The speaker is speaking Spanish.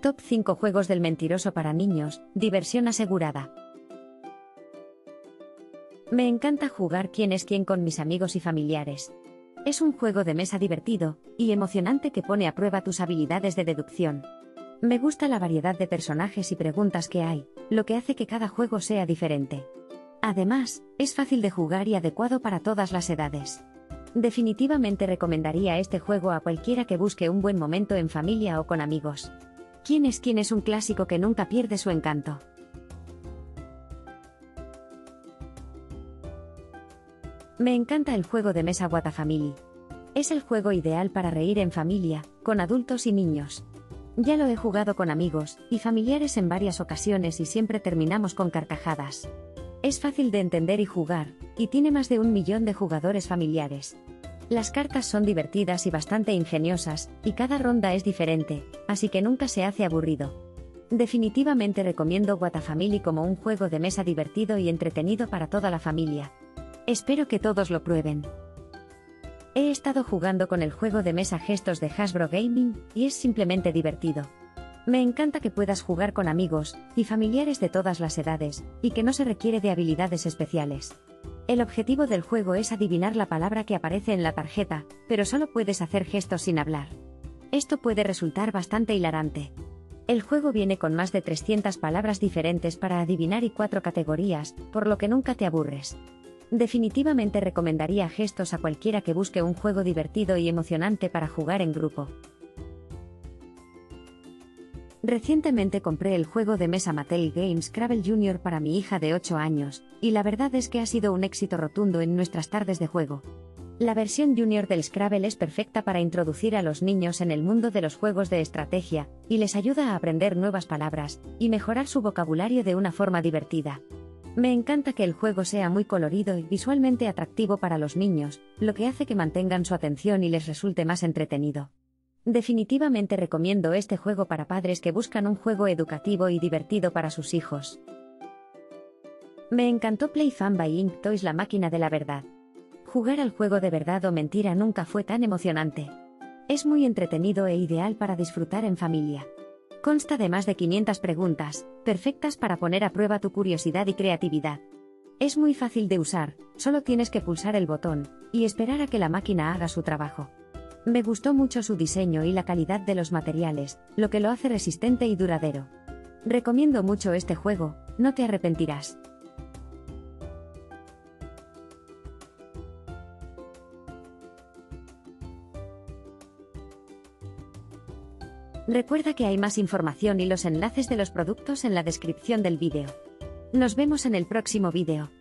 Top 5 juegos del mentiroso para niños, diversión asegurada. Me encanta jugar quién es quién con mis amigos y familiares. Es un juego de mesa divertido y emocionante que pone a prueba tus habilidades de deducción. Me gusta la variedad de personajes y preguntas que hay, lo que hace que cada juego sea diferente. Además, es fácil de jugar y adecuado para todas las edades. Definitivamente recomendaría este juego a cualquiera que busque un buen momento en familia o con amigos. ¿Quién es quién? Es un clásico que nunca pierde su encanto. Me encanta el juego de mesa What a Family. Es el juego ideal para reír en familia, con adultos y niños. Ya lo he jugado con amigos y familiares en varias ocasiones y siempre terminamos con carcajadas. Es fácil de entender y jugar, y tiene más de 1 millón de jugadores familiares. Las cartas son divertidas y bastante ingeniosas, y cada ronda es diferente, así que nunca se hace aburrido. Definitivamente recomiendo What a Family como un juego de mesa divertido y entretenido para toda la familia. Espero que todos lo prueben. He estado jugando con el juego de mesa Gestos de Hasbro Gaming, y es simplemente divertido. Me encanta que puedas jugar con amigos y familiares de todas las edades, y que no se requiere de habilidades especiales. El objetivo del juego es adivinar la palabra que aparece en la tarjeta, pero solo puedes hacer gestos sin hablar. Esto puede resultar bastante hilarante. El juego viene con más de 300 palabras diferentes para adivinar y 4 categorías, por lo que nunca te aburres. Definitivamente recomendaría Gestos a cualquiera que busque un juego divertido y emocionante para jugar en grupo. Recientemente compré el juego de mesa Mattel Games Scrabble Junior para mi hija de 8 años, y la verdad es que ha sido un éxito rotundo en nuestras tardes de juego. La versión Junior del Scrabble es perfecta para introducir a los niños en el mundo de los juegos de estrategia, y les ayuda a aprender nuevas palabras, y mejorar su vocabulario de una forma divertida. Me encanta que el juego sea muy colorido y visualmente atractivo para los niños, lo que hace que mantengan su atención y les resulte más entretenido. Definitivamente recomiendo este juego para padres que buscan un juego educativo y divertido para sus hijos. Me encantó Play Fun by Ink Toys, la máquina de la verdad. Jugar al juego de verdad o mentira nunca fue tan emocionante. Es muy entretenido e ideal para disfrutar en familia. Consta de más de 500 preguntas, perfectas para poner a prueba tu curiosidad y creatividad. Es muy fácil de usar, solo tienes que pulsar el botón y esperar a que la máquina haga su trabajo. Me gustó mucho su diseño y la calidad de los materiales, lo que lo hace resistente y duradero. Recomiendo mucho este juego, no te arrepentirás. Recuerda que hay más información y los enlaces de los productos en la descripción del vídeo. Nos vemos en el próximo vídeo.